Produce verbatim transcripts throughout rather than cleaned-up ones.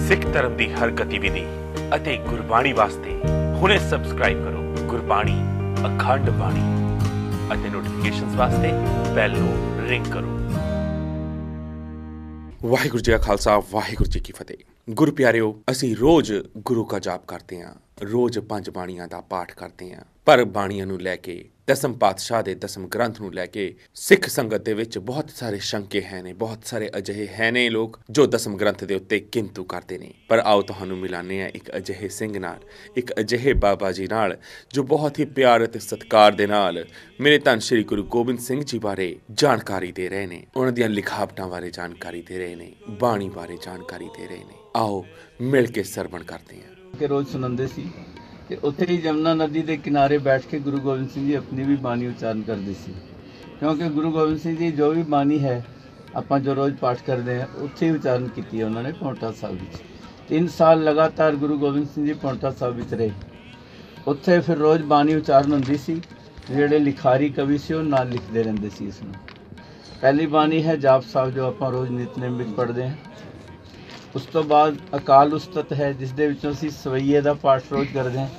सिख धर्म की हर गतिविधि ਅਤੇ ਗੁਰਬਾਣੀ ਵਾਸਤੇ ਹੁਣੇ ਸਬਸਕ੍ਰਾਈਬ ਕਰੋ ਗੁਰਬਾਣੀ ਅਖੰਡ ਬਾਣੀ ਅਤੇ ਨੋਟੀਫਿਕੇਸ਼ਨਸ ਵਾਸਤੇ ਬੈਲ ਨੂੰ ਰਿੰਗ ਕਰੋ। ਵਾਹਿਗੁਰੂ ਜੀ ਕਾ ਖਾਲਸਾ ਵਾਹਿਗੁਰੂ ਜੀ ਕੀ ਫਤਿਹ। ਗੁਰੂ ਪਿਆਰਿਓ, ਅਸੀਂ ਰੋਜ਼ ਗੁਰੂ ਕਾ ਜਾਪ ਕਰਦੇ ਹਾਂ, ਰੋਜ਼ ਪੰਜ ਬਾਣੀਆਂ ਦਾ ਪਾਠ ਕਰਦੇ ਹਾਂ, ਪਰ ਬਾਣੀਆਂ ਨੂੰ ਲੈ ਕੇ ਦਸਮ ਪਾਤਸ਼ਾਹ ਦੇ ਦਸਮ ਗ੍ਰੰਥ ਨੂੰ ਲੈ ਕੇ ਸਿੱਖ ਸੰਗਤ ਦੇ ਵਿੱਚ ਬਹੁਤ ਸਾਰੇ ਸ਼ੰਕੇ ਹੈ ਨੇ, ਬਹੁਤ ਸਾਰੇ ਅਜਿਹੇ ਹੈ ਨੇ ਲੋਕ ਜੋ ਦਸਮ ਗ੍ਰੰਥ ਦੇ ਉੱਤੇ ਕਿੰਤੂ ਕਰਦੇ ਨੇ। ਪਰ ਆਓ ਤੁਹਾਨੂੰ ਮਿਲਾਨੇ ਆ ਇੱਕ ਅਜਿਹੇ ਸਿੰਘ ਨਾਲ, ਇੱਕ ਅਜਿਹੇ ਬਾਬਾ ਜੀ ਨਾਲ ਜੋ ਬਹੁਤ ਹੀ ਪਿਆਰ ਅਤੇ ਸਤਿਕਾਰ ਦੇ ਨਾਲ ਮੇਰੇ ਧੰਨ ਸ਼੍ਰੀ ਗੁਰੂ ਗੋਬਿੰਦ ਸਿੰਘ ਜੀ ਬਾਰੇ ਜਾਣਕਾਰੀ ਦੇ ਰਹੇ ਨੇ, ਉਹਨਾਂ ਦੀਆਂ ਲਿਖਾਵਟਾਂ ਬਾਰੇ ਜਾਣਕਾਰੀ ਦੇ ਰਹੇ ਨੇ, ਬਾਣੀ ਬਾਰੇ ਜਾਣਕਾਰੀ ਦੇ ਰਹੇ ਨੇ। ਆਓ ਮਿਲ ਕੇ ਸਰਵਣ ਕਰਦੇ ਹਾਂ। ਕਿ ਰੋਜ਼ ਸੁਣਾਉਂਦੇ ਸੀ ਕਿ ਉੱਥੇ ਹੀ ਜਮਨਾ ਨਦੀ ਦੇ ਕਿਨਾਰੇ ਬੈਠ ਕੇ ਗੁਰੂ ਗੋਬਿੰਦ ਸਿੰਘ ਜੀ ਆਪਣੀ ਵੀ ਬਾਣੀ ਉਚਾਰਨ ਕਰਦੇ ਸੀ, ਕਿਉਂਕਿ ਗੁਰੂ ਗੋਬਿੰਦ ਸਿੰਘ ਜੀ ਜੋ ਵੀ ਬਾਣੀ ਹੈ ਆਪਾਂ ਜੋ ਰੋਜ਼ ਪਾਠ ਕਰਦੇ ਹਾਂ ਉੱਥੇ ਹੀ ਉਚਾਰਨ ਕੀਤੀ ਹੈ ਉਹਨਾਂ ਨੇ ਪੌਂਟਾ ਸਾਹਿਬ ਵਿੱਚ। ਤਿੰਨ ਸਾਲ ਲਗਾਤਾਰ ਗੁਰੂ ਗੋਬਿੰਦ ਸਿੰਘ ਜੀ ਪੌਂਟਾ ਸਾਹਿਬ ਵਿੱਚ ਰਹੇ। ਉੱਥੇ ਫਿਰ ਰੋਜ਼ ਬਾਣੀ ਉਚਾਰਨ ਹੁੰਦੀ ਸੀ, ਜਿਹੜੇ ਲਿਖਾਰੀ ਕਵੀ ਸੀ ਉਹ ਨਾਲ ਲਿਖਦੇ ਰਹਿੰਦੇ ਸੀ ਇਸ ਨੂੰ। ਪਹਿਲੀ ਬਾਣੀ ਹੈ ਜਾਪ ਸਾਹਿਬ ਜੋ ਆਪਾਂ ਰੋਜ਼ ਨਿਤਨੇਮ ਵਿੱਚ ਪੜ੍ਹਦੇ ਹਾਂ। ਉਸ ਤੋਂ ਬਾਅਦ ਅਕਾਲ ਉਸਤਤ ਹੈ ਜਿਸ ਦੇ ਵਿੱਚੋਂ ਅਸੀਂ ਸਵਈਏ ਦਾ ਪਾਠ ਰੋਜ਼ ਕਰਦੇ ਹਾਂ।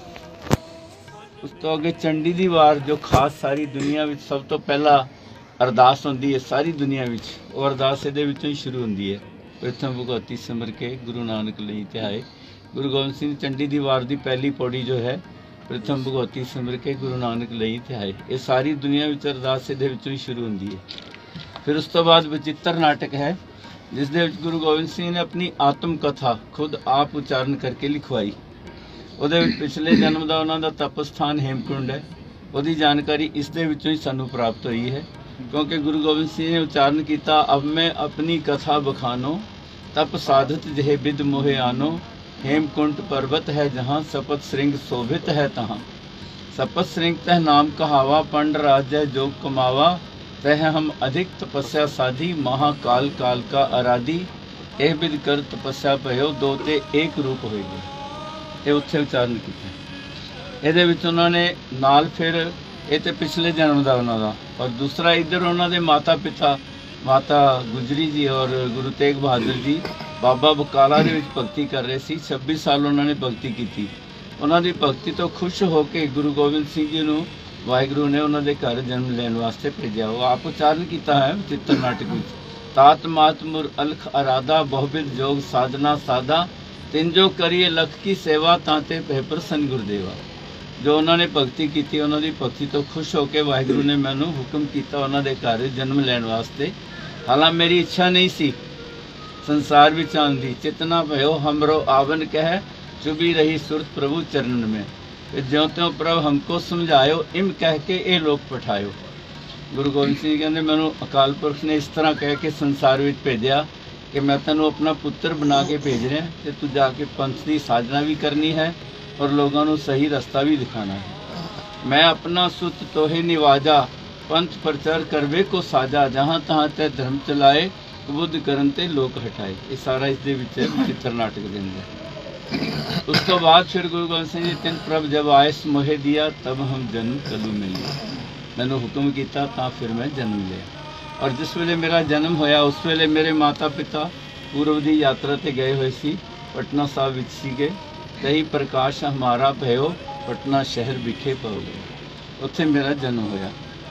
ਉਸ ਤੋਂ ਅੱਗੇ ਚੰਡੀ ਦੀ ਵਾਰ ਜੋ ਖਾਸ ਸਾਰੀ ਦੁਨੀਆ ਵਿੱਚ ਸਭ ਤੋਂ ਪਹਿਲਾਂ ਅਰਦਾਸ ਹੁੰਦੀ ਹੈ ਸਾਰੀ ਦੁਨੀਆ ਵਿੱਚ, ਉਹ ਅਰਦਾਸ ਇਹਦੇ ਵਿੱਚੋਂ ਹੀ ਸ਼ੁਰੂ ਹੁੰਦੀ ਹੈ। ਪ੍ਰਥਮ ਭਗਉਤੀ ਸਿਮਰ ਕੇ ਗੁਰੂ ਨਾਨਕ ਲਈ ਧਿਆਏ। ਗੁਰੂ ਗੋਬਿੰਦ ਸਿੰਘ ਚੰਡੀ ਦੀ ਵਾਰ ਦੀ ਪਹਿਲੀ ਪੌੜੀ ਜੋ ਹੈ ਪ੍ਰਥਮ ਭਗਉਤੀ ਸਿਮਰ ਕੇ ਗੁਰੂ ਨਾਨਕ ਲਈ ਧਿਆਏ, ਇਹ ਸਾਰੀ ਦੁਨੀਆ ਵਿੱਚ ਅਰਦਾਸ ਇਹਦੇ ਵਿੱਚੋਂ ਹੀ ਸ਼ੁਰੂ ਹੁੰਦੀ ਹੈ। ਫਿਰ ਉਸ ਤੋਂ ਬਾਅਦ ਬਚਿੱਤਰ ਨਾਟਕ ਹੈ ਜਿਸ ਦੇ ਵਿੱਚ ਗੁਰੂ ਗੋਬਿੰਦ ਸਿੰਘ ਨੇ ਆਪਣੀ ਆਤਮ ਕਥਾ ਖੁਦ ਆਪ ਉਚਾਰਨ ਕਰਕੇ ਲਿਖਵਾਈ। ਉਹਦੇ ਵਿੱਚ ਪਿਛਲੇ ਜਨਮ ਦਾ ਉਹਨਾਂ ਦਾ ਤਪ ਸਥਾਨ ਹੇਮਕੁੰਡ ਹੈ, ਉਹਦੀ ਜਾਣਕਾਰੀ ਇਸ ਦੇ ਵਿੱਚੋਂ ਹੀ ਸਾਨੂੰ ਪ੍ਰਾਪਤ ਹੋਈ ਹੈ, ਕਿਉਂਕਿ ਗੁਰੂ ਗੋਬਿੰਦ ਸਿੰਘ ਨੇ ਉਚਾਰਨ ਕੀਤਾ ਅਬ ਮੈਂ ਆਪਣੀ ਕਥਾ ਬਖਾਨੋ ਤਪ ਸਾਧਤ ਜਿਹੇ ਬਿਦ ਮੋਹਿ ਆਨੋ ਹੇਮਕੁੰਟ ਪਰਬਤ ਹੈ ਜਹਾਂ ਸਪਤ ਸ੍ਰਿੰਗ ਸ਼ੋਭਿਤ ਹੈ ਤਹਾਂ ਸਪਤ ਸ੍ਰਿੰਗ ਤਹ ਨਾਮ ਕਹਾਵਾ ਪੰਡ ਰਾਜੈ ਜੋਗ ਕਮਾਵਾ तह हम अधिक तपस्या साधी महाकाल काल का आराधी ਇਹ ਬਿਦ ਕਰ ਤਪੱਸਿਆ ਭਇਓ ਦੋ ਤੇ ਇੱਕ ਰੂਪ ਹੋਏਗਾ। ਇਹ ਉੱਥੇ ਉਚਾਰਨ ਕੀਤਾ। ਇਹਦੇ ਵਿੱਚ ਉਹਨਾਂ ਨੇ ਨਾਲ ਫਿਰ ਇਹ ਤੇ ਪਿਛਲੇ ਜਨਮ ਦਾ ਉਹਨਾਂ ਦਾ, ਔਰ ਦੂਸਰਾ ਇੱਧਰ ਉਹਨਾਂ ਦੇ ਮਾਤਾ ਪਿਤਾ ਮਾਤਾ ਗੁਜਰੀ ਜੀ ਔਰ ਗੁਰੂ ਤੇਗ ਬਹਾਦਰ ਜੀ ਬਾਬਾ ਬਕਾਲਾ ਦੇ ਵਿੱਚ ਭਗਤੀ ਕਰ ਰਹੇ ਸੀ। ਛੱਬੀ ਸਾਲ ਉਹਨਾਂ ਨੇ ਭਗਤੀ ਕੀਤੀ। ਉਹਨਾਂ ਦੀ ਭਗਤੀ ਤੋਂ ਖੁਸ਼ ਹੋ ਕੇ ਗੁਰੂ ਗੋਬਿੰਦ ਸਿੰਘ ਜੀ ਨੂੰ ਵਾਹਿਗੁਰੂ ਨੇ ਉਹਨਾਂ ਦੇ ਘਰ ਜਨਮ ਲੈਣ ਵਾਸਤੇ ਭੇਜਿਆ। ਉਹ ਆਪ ਉਚਾਰਨ ਕੀਤਾ ਹੈ ਚਿੱਤਰ ਨਾਟਕ ਵਿੱਚ। ਤਾਤ ਮਾਤ ਮੁਰ ਅਲਖ ਅਰਾਦਾ ਬਹੁਬਿਦ ਜੋਗ ਸਾਧਨਾ ਸਾਦਾ ਤਿੰਨ ਜੋ ਕਰੀਏ ਲਖ ਕੀ ਸੇਵਾ ਤਾਂ ਤੇ ਭੈ ਪ੍ਰਸੰਨ ਗੁਰਦੇਵਾ। ਜੋ ਉਹਨਾਂ ਨੇ ਭਗਤੀ ਕੀਤੀ, ਉਹਨਾਂ ਦੀ ਭਗਤੀ ਤੋਂ ਖੁਸ਼ ਹੋ ਕੇ ਵਾਹਿਗੁਰੂ ਨੇ ਮੈਨੂੰ ਹੁਕਮ ਕੀਤਾ ਉਹਨਾਂ ਦੇ ਘਰ ਜਨਮ ਲੈਣ ਵਾਸਤੇ। ਹਾਲਾਂਕਿ ਮੇਰੀ ਇੱਛਾ ਨਹੀਂ ਸੀ ਸੰਸਾਰ ਵਿੱਚ ਆਉਣ ਦੀ। ਚਿਤਨਾ ਭਇਓ ਹਮਰੋ ਆਵਨ ਕਹਿ ਚੁਭੀ ਰਹੀ ਸੁਰਤ ਪ੍ਰਭੂ ਚਰਨ में ज्यों त्यों प्रभ हमको समझायो इम कह के ये लोग पठायो। गुरु गोबिंद सिंह कहते मैनू अकाल पुरख ने इस तरह कह के संसार में भेजा कि मैं तेनों अपना पुत्र बना के भेज रहा तो तू जाके पंथ की साधना भी करनी है और लोगों को सही रास्ता भी दिखाना है। मैं अपना सुत तोहे निवाजा पंथ प्रचार करवे को साजा जहाँ तहाँ तय धर्म चलाए बुद्ध करन ते लोक हटाए। ये सारा इस दे विच चित्र नाटक के अंदर। उस तो बाद फिर गुरु गोबिंद सिंह जी तिन प्रभ जब आयस मोहे दिया तब हम जन्म कलू मिले। मैंने हुक्म किया तो फिर मैं जन्म लिया। और जिस वेले मेरा जन्म होया उस वेले मेरे माता पिता पूर्व की यात्रा ते गए हुए सी पटना साहब विच सीगे। कही प्रकाश हमारा भयो पटना शहर विखे पओगे, उत्थे मेरा जन्म होया।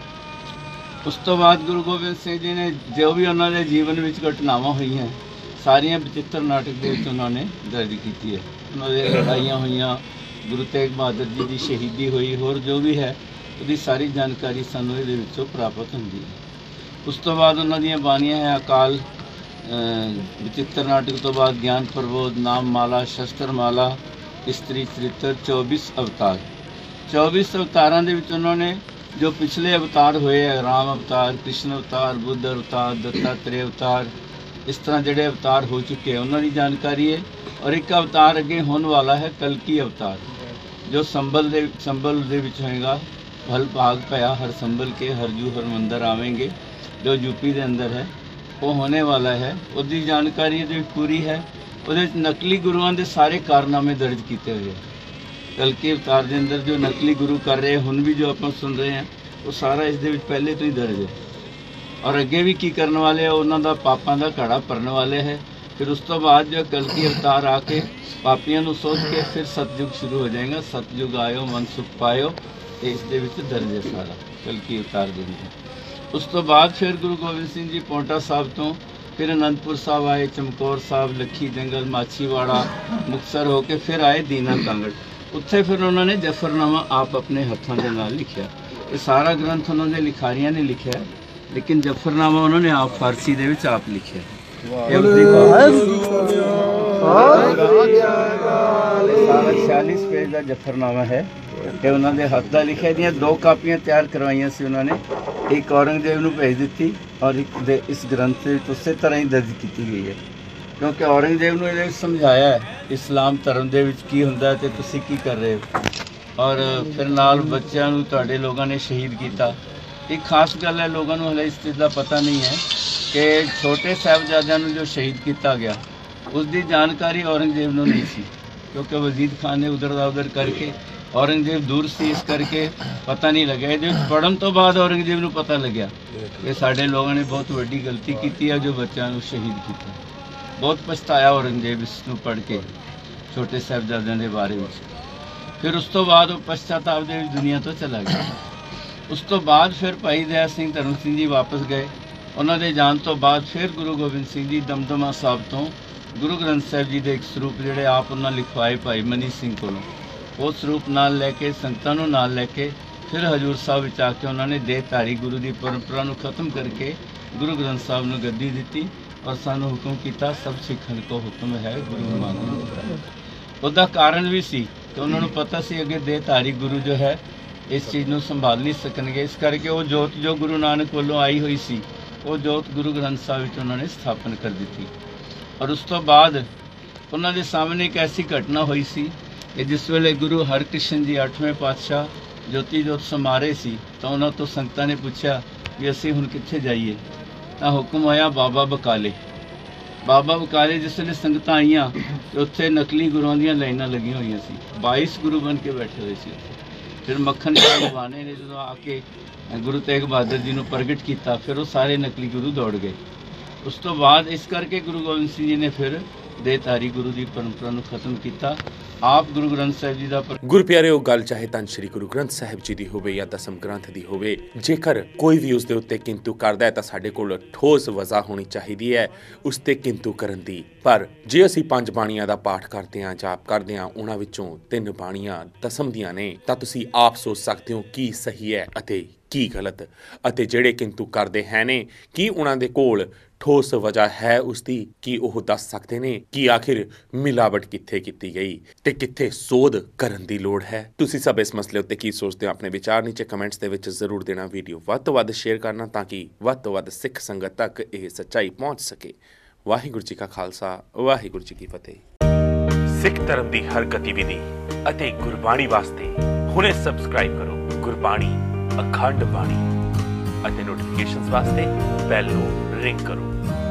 उस तो बाद गुरु गोबिंद सिंह जी ने जो भी उन्होंने जीवन में घटनावां हुई हैं ਸਾਰੀਆਂ ਬਚਿੱਤਰ ਨਾਟਕ ਦੇ ਵਿੱਚ ਉਹਨਾਂ ਨੇ ਦਰਜ ਕੀਤੀ ਹੈ। ਉਹਨਾਂ ਦੇ ਲੜਾਈਆਂ ਹੋਈਆਂ, ਗੁਰੂ ਤੇਗ ਬਹਾਦਰ ਜੀ ਦੀ ਸ਼ਹੀਦੀ ਹੋਈ, ਹੋਰ ਜੋ ਵੀ ਹੈ ਉਹਦੀ ਸਾਰੀ ਜਾਣਕਾਰੀ ਸਾਨੂੰ ਇਹਦੇ ਵਿੱਚੋਂ ਪ੍ਰਾਪਤ ਹੁੰਦੀ ਹੈ। ਉਸ ਤੋਂ ਬਾਅਦ ਉਹਨਾਂ ਦੀਆਂ ਬਾਣੀਆਂ ਹੈ ਅਕਾਲ ਬਚਿੱਤਰ ਨਾਟਕ ਤੋਂ ਬਾਅਦ ਗਿਆਨ ਪ੍ਰਬੋਧ, ਨਾਮ ਮਾਲਾ, ਸ਼ਸਤਰ ਮਾਲਾ, ਇਸਤਰੀ ਚਰਿੱਤਰ, ਚੌਬੀਸ ਅਵਤਾਰ। ਚੌਬੀਸ ਅਵਤਾਰਾਂ ਦੇ ਵਿੱਚ ਉਹਨਾਂ ਨੇ ਜੋ ਪਿਛਲੇ ਅਵਤਾਰ ਹੋਏ ਹੈ ਰਾਮ ਅਵਤਾਰ, ਕ੍ਰਿਸ਼ਨ ਅਵਤਾਰ, ਬੁੱਧ ਅਵਤਾਰ, ਦੱਤਾਤਰੇ ਅਵਤਾਰ, इस तरह जोड़े अवतार हो चुके हैं उन्होंने जानकारी है। और एक अवतार अगे होने वाला है कलकी अवतार जो संबल दे संबल दे विच होएगा। भल भाग पया हर संबल के हरजू हर मंदिर आवेंगे जो यूपी के अंदर है वो होने वाला है। उसकी जानकारी ये पूरी है। वो नकली गुरुओं के सारे कारनामे दर्ज किए हुए हैं। कलकी अवतार के अंदर जो नकली गुरु कर रहे हैं हुण भी जो आप सुन रहे हैं वो सारा इस पहले तो ही दर्ज है। और अगे भी की करने वाले उन्हों का पापां का घड़ा भरने वाले है। फिर उस तो बाद जो कल्कि अवतार आके पापियां ਨੂੰ ਸੋਧ ਕੇ फिर सतयुग शुरू हो जाएगा। सतयुग आयो मन सुख पायो, ਤੇ ਇਸ ਦੇ ਵਿੱਚ ਦਰਜ ਹੈ ਸਾਰਾ ਕਲਕੀ ਅਵਤਾਰ ਦੇ ਅੰਦਰ। ਉਸ ਤੋਂ ਬਾਅਦ ਫਿਰ ਗੁਰੂ ਗੋਬਿੰਦ ਸਿੰਘ ਜੀ ਪੌਂਟਾ ਸਾਹਿਬ ਤੋਂ ਫਿਰ ਅਨੰਦਪੁਰ ਸਾਹਿਬ ਆਏ, ਚਮਕੌਰ ਸਾਹਿਬ, ਲੱਖੀ ਜੰਗਲ, ਮਾਛੀਵਾੜਾ, ਮੁਕਤਸਰ ਹੋ ਕੇ ਫਿਰ ਆਏ ਦੀਨਾ ਕਾਂਗੜ। ਉੱਥੇ ਫਿਰ ਉਹਨਾਂ ਨੇ ਜਫਰਨਾਮਾ ਆਪ ਆਪਣੇ ਹੱਥਾਂ ਦੇ ਨਾਲ ਲਿਖਿਆ। ਇਹ ਸਾਰਾ ਗ੍ਰੰਥ ਉਹਨਾਂ ਦੇ ਲਿਖਾਰੀਆਂ ਨੇ ਲਿਖਿਆ, ਲੇਕਿਨ ਜਫਰਨਾਮਾ ਉਹਨਾਂ ਨੇ ਆਪ ਫਾਰਸੀ ਦੇ ਵਿੱਚ ਆਪ ਲਿਖਿਆ। ਇਹ ਉਸਦੀ ਸਾਰਾ छियालीस पेज ਦਾ ਜਫਰਨਾਮਾ ਹੈ। ਇਹ ਉਹਨਾਂ ਦੇ ਹੱਥ ਦਾ ਲਿਖਿਆ। ਦੀਆਂ ਦੋ ਕਾਪੀਆਂ ਤਿਆਰ ਕਰਵਾਈਆਂ ਸੀ ਉਹਨਾਂ ਨੇ, ਇੱਕ ਔਰੰਗਜ਼ੇਬ ਨੂੰ ਭੇਜ ਦਿੱਤੀ ਔਰ ਇੱਕ ਦੇ ਇਸ ਗ੍ਰੰਥ ਵਿੱਚ ਉਸੇ ਤਰ੍ਹਾਂ ਹੀ ਦਰਜ ਕੀਤੀ ਗਈ ਹੈ, ਕਿਉਂਕਿ ਔਰੰਗਜ਼ੇਬ ਨੂੰ ਇਹਦੇ ਵਿੱਚ ਸਮਝਾਇਆ ਹੈ ਇਸਲਾਮ ਧਰਮ ਦੇ ਵਿੱਚ ਕੀ ਹੁੰਦਾ ਹੈ ਤੇ ਤੁਸੀਂ ਕੀ ਕਰ ਰਹੇ ਹੋ। ਔਰ ਫਿਰ ਨਾਲ ਬੱਚਿਆਂ ਨੂੰ ਤੁਹਾਡੇ ਲੋਕਾਂ ਨੇ ਸ਼ਹੀਦ ਕੀਤਾ। ਇੱਕ ਖਾਸ ਗੱਲ ਹੈ, ਲੋਕਾਂ ਨੂੰ ਹਲੇ ਇਸ ਚੀਜ਼ ਦਾ ਪਤਾ ਨਹੀਂ ਹੈ ਕਿ ਛੋਟੇ ਸਾਹਿਬਜ਼ਾਦਿਆਂ ਨੂੰ ਜੋ ਸ਼ਹੀਦ ਕੀਤਾ ਗਿਆ ਉਸ ਦੀ ਜਾਣਕਾਰੀ ਔਰੰਗਜ਼ੇਬ ਨੂੰ ਨਹੀਂ ਸੀ, ਕਿਉਂਕਿ ਵਜ਼ੀਰ ਖਾਨ ਨੇ ਉਧਰ ਦਾ ਉਧਰ ਕਰਕੇ, ਔਰੰਗਜ਼ੇਬ ਦੂਰ ਸੀ ਇਸ ਕਰਕੇ ਪਤਾ ਨਹੀਂ ਲੱਗਿਆ। ਇਹਦੇ ਵਿੱਚ ਪੜ੍ਹਨ ਤੋਂ ਬਾਅਦ ਔਰੰਗਜ਼ੇਬ ਨੂੰ ਪਤਾ ਲੱਗਿਆ ਕਿ ਸਾਡੇ ਲੋਕਾਂ ਨੇ ਬਹੁਤ ਵੱਡੀ ਗਲਤੀ ਕੀਤੀ ਹੈ ਜੋ ਬੱਚਿਆਂ ਨੂੰ ਸ਼ਹੀਦ ਕੀਤਾ। ਬਹੁਤ ਪਛਤਾਇਆ ਔਰੰਗਜ਼ੇਬ ਇਸ ਨੂੰ ਪੜ੍ਹ ਕੇ ਛੋਟੇ ਸਾਹਿਬਜ਼ਾਦਿਆਂ ਦੇ ਬਾਰੇ ਵਿੱਚ। ਫਿਰ ਉਸ ਤੋਂ ਬਾਅਦ ਉਹ ਪਛਤਾਤਾਪ ਦੇ ਵਿੱਚ ਦੁਨੀਆ ਤੋਂ ਚਲਾ ਗਿਆ। ਉਸ ਤੋਂ ਬਾਅਦ ਫਿਰ ਭਾਈ ਦਇਆ ਸਿੰਘ ਧਰਮ ਸਿੰਘ ਜੀ ਵਾਪਸ ਗਏ। ਉਹਨਾਂ ਦੇ ਜਾਣ ਤੋਂ ਬਾਅਦ ਫਿਰ ਗੁਰੂ ਗੋਬਿੰਦ ਸਿੰਘ ਜੀ ਦਮਦਮਾ ਸਾਹਿਬ ਤੋਂ ਗੁਰੂ ਗ੍ਰੰਥ ਸਾਹਿਬ ਜੀ ਦੇ ਇੱਕ ਸਰੂਪ ਜਿਹੜੇ ਆਪ ਉਹਨਾਂ ਲਿਖਵਾਏ ਭਾਈ ਮਨੀ ਸਿੰਘ ਕੋਲੋਂ, ਉਹ ਸਰੂਪ ਨਾਲ ਲੈ ਕੇ ਸੰਗਤਾਂ ਨੂੰ ਨਾਲ ਲੈ ਕੇ ਫਿਰ ਹਜੂਰ ਸਾਹਿਬ ਵਿੱਚ ਆ ਕੇ ਉਹਨਾਂ ਨੇ ਦੇਹਧਾਰੀ ਗੁਰੂ ਦੀ ਪਰੰਪਰਾ ਨੂੰ ਖਤਮ ਕਰਕੇ ਗੁਰੂ ਗ੍ਰੰਥ ਸਾਹਿਬ ਨੂੰ ਗੱਦੀ ਦਿੱਤੀ ਔਰ ਸਾਨੂੰ ਹੁਕਮ ਕੀਤਾ, ਸਭ ਸਿੱਖਣ ਕੋ ਹੁਕਮ ਹੈ ਗੁਰੂ ਮਾਨੋ। ਉਹਦਾ ਕਾਰਨ ਵੀ ਸੀ ਕਿ ਉਹਨਾਂ ਨੂੰ ਪਤਾ ਸੀ ਅੱਗੇ ਦੇਹਧਾਰੀ ਗੁਰੂ ਜੋ ਹੈ ਇਸ ਚੀਜ਼ ਨੂੰ ਸੰਭਾਲ ਨਹੀਂ ਸਕਣਗੇ, ਇਸ ਕਰਕੇ ਉਹ ਜੋਤ ਜੋ ਗੁਰੂ ਨਾਨਕ ਵੱਲੋਂ ਆਈ ਹੋਈ ਸੀ ਉਹ ਜੋਤ ਗੁਰੂ ਗ੍ਰੰਥ ਸਾਹਿਬ ਵਿੱਚ ਉਹਨਾਂ ਨੇ ਸਥਾਪਨ ਕਰ ਦਿੱਤੀ। ਔਰ ਉਸ ਤੋਂ ਬਾਅਦ ਉਹਨਾਂ ਦੇ ਸਾਹਮਣੇ ਇੱਕ ਐਸੀ ਘਟਨਾ ਹੋਈ ਸੀ ਕਿ ਜਿਸ ਵੇਲੇ ਗੁਰੂ ਹਰਕ੍ਰਿਸ਼ਨ ਜੀ ਅੱਠਵੇਂ ਪਾਤਸ਼ਾਹ ਜੋਤੀ ਜੋਤ ਸਮਾਰੇ ਸੀ ਤਾਂ ਉਹਨਾਂ ਤੋਂ ਸੰਗਤਾਂ ਨੇ ਪੁੱਛਿਆ ਵੀ ਅਸੀਂ ਹੁਣ ਕਿੱਥੇ ਜਾਈਏ, ਤਾਂ ਹੁਕਮ ਹੋਇਆ ਬਾਬਾ ਬਕਾਲੇ। ਬਾਬਾ ਬਕਾਲੇ ਜਿਸ ਵੇਲੇ ਸੰਗਤਾਂ ਆਈਆਂ ਤੇ ਉੱਥੇ ਨਕਲੀ ਗੁਰੂਆਂ ਦੀਆਂ ਲਾਈਨਾਂ ਲੱਗੀਆਂ ਹੋਈਆਂ ਸੀ, ਬਾਈ ਗੁਰੂ ਬਣ ਕੇ ਬੈਠੇ ਹੋਏ ਸੀ। ਫਿਰ ਮੱਖਣ ਸਿੰਘ ਬਾਣੇ ਨੇ ਜਦੋਂ ਆ ਕੇ ਗੁਰੂ ਤੇਗ ਬਹਾਦਰ ਜੀ ਨੂੰ ਪ੍ਰਗਟ ਕੀਤਾ, ਫਿਰ ਉਹ ਸਾਰੇ ਨਕਲੀ ਗੁਰੂ ਦੌੜ ਗਏ। ਉਸ ਤੋਂ ਬਾਅਦ ਇਸ ਕਰਕੇ ਗੁਰੂ ਗੋਬਿੰਦ ਸਿੰਘ ਜੀ ਨੇ ਫਿਰ ਦੇਹਧਾਰੀ ਗੁਰੂ ਦੀ ਪਰੰਪਰਾ ਨੂੰ ਖਤਮ ਕੀਤਾ। ਆਪ ਗੁਰੂ ਗ੍ਰੰਥ ਸਾਹਿਬ ਜੀ ਦਾ ਗੁਰ ਪਿਆਰਿਓ, ਗੱਲ ਚਾਹੇ ਤਾਂ ਸ਼੍ਰੀ ਗੁਰੂ ਗ੍ਰੰਥ ਸਾਹਿਬ ਜੀ ਦੀ ਹੋਵੇ ਜਾਂ ਦਸਮ ਗ੍ਰੰਥ ਦੀ ਹੋਵੇ, ਜੇਕਰ ਕੋਈ ਵੀ ਉਸ ਦੇ ਉੱਤੇ ਕਿੰਤੂ ਕਰਦਾ ਹੈ ਤਾਂ ਸਾਡੇ ਕੋਲ ਠੋਸ ਵਜ੍ਹਾ ਹੋਣੀ ਚਾਹੀਦੀ ਹੈ ਉਸ ਤੇ ਕਿੰਤੂ ਕਰਨ ਦੀ। ਪਰ ਜੇ ਅਸੀਂ ਪੰਜ ਬਾਣੀਆਂ ਦਾ ਪਾਠ ਕਰਦੇ ਹਾਂ, ਜਾਪ ਕਰਦੇ ਹਾਂ, ਉਹਨਾਂ ਵਿੱਚੋਂ ਤਿੰਨ ਬਾਣੀਆਂ ਦਸਮ ਦੀਆਂ ਨੇ, ਤਾਂ ਤੁਸੀਂ ਆਪ ਸੋਚ ਸਕਦੇ ਹੋ ਕੀ ਸਹੀ ਹੈ ਅਤੇ ਕੀ ਗਲਤ। ਅਤੇ ਜਿਹੜੇ ਕਿੰਤੂ ਕਰਦੇ ਹੈ ਨੇ, ਕੀ ਉਹਨਾਂ ਦੇ ਕੋਲ ਠੋਸ ਵਜ੍ਹਾ ਹੈ ਉਸਦੀ, ਕਿ ਉਹ ਦੱਸ ਸਕਦੇ ਨੇ ਕਿ ਆਖਿਰ ਮਿਲਾਵਟ ਕਿੱਥੇ ਕੀਤੀ ਗਈ ਤੇ ਕਿੱਥੇ ਸੋਧ ਕਰਨ ਦੀ ਲੋੜ ਹੈ। ਤੁਸੀਂ ਸਭ ਇਸ ਮਸਲੇ ਉੱਤੇ ਕੀ ਸੋਚਦੇ ਹੋ? ਆਪਣੇ ਵਿਚਾਰ ਨੀਚੇ ਕਮੈਂਟਸ ਦੇ ਵਿੱਚ ਜ਼ਰੂਰ ਦੇਣਾ। ਵੀਡੀਓ ਵੱਧ ਤੋਂ ਵੱਧ ਸ਼ੇਅਰ ਕਰਨਾ ਤਾਂ ਕਿ ਵੱਧ ਤੋਂ ਵੱਧ ਸਿੱਖ ਸੰਗਤ ਤੱਕ ਇਹ ਸੱਚਾਈ ਪਹੁੰਚ ਸਕੇ। ਵਾਹਿਗੁਰੂ ਜੀ ਕਾ ਖਾਲਸਾ, ਵਾਹਿਗੁਰੂ ਜੀ ਕੀ ਫਤਿਹ। ਸਿੱਖ ਧਰਮ ਦੀ ਹਰ ਗਤੀਵਿਧੀ ਅਤੇ ਗੁਰਬਾਣੀ ਵਾਸਤੇ ਹੁਣੇ ਸਬਸਕ੍ਰਾਈਬ ਕਰੋ ਗੁਰਬਾਣੀ ਅਖੰਡ ਬਾਣੀ ਅਤੇ ਨੋਟੀਫਿਕੇਸ਼ਨਸ ਵਾਸਤੇ ਬੈਲ ਨੂੰ ਰਿੰਗ ਕਰੋ।